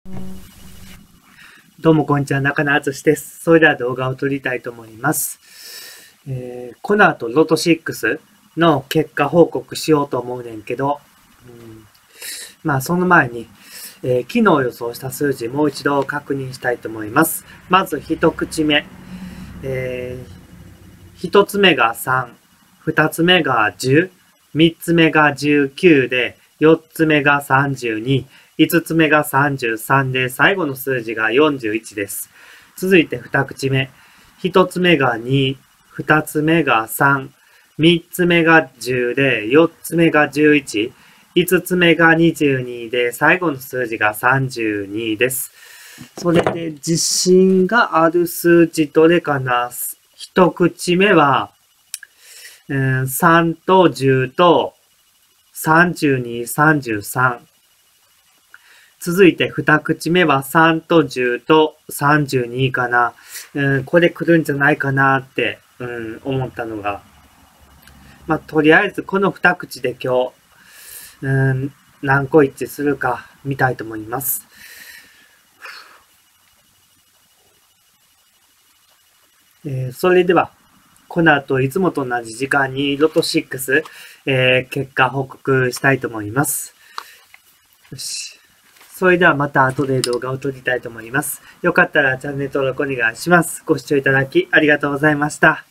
どうもこんにちは、中野敦です。それでは動画を撮りたいと思います。この後ロト6の結果報告しようと思うねんけど、その前に、昨日予想した数字もう一度確認したいと思います。まず一口目、一つ目が3、二つ目が10、三つ目が19で、四つ目が32、五つ目が33で、最後の数字が41です。続いて二口目。一つ目が2、二つ目が3、三つ目が10で、四つ目が11、五つ目が22で、最後の数字が32です。それで自信がある数字どれかな？一口目は、3と10と32、33。続いて二口目は3と10と32かな。これ来るんじゃないかなって、思ったのが。とりあえずこの二口で今日、何個一致するか見たいと思います。それでは、この後いつもと同じ時間にロト6、結果報告したいと思います。よし。それではまた後で動画を撮りたいと思います。よかったらチャンネル登録お願いします。ご視聴いただきありがとうございました。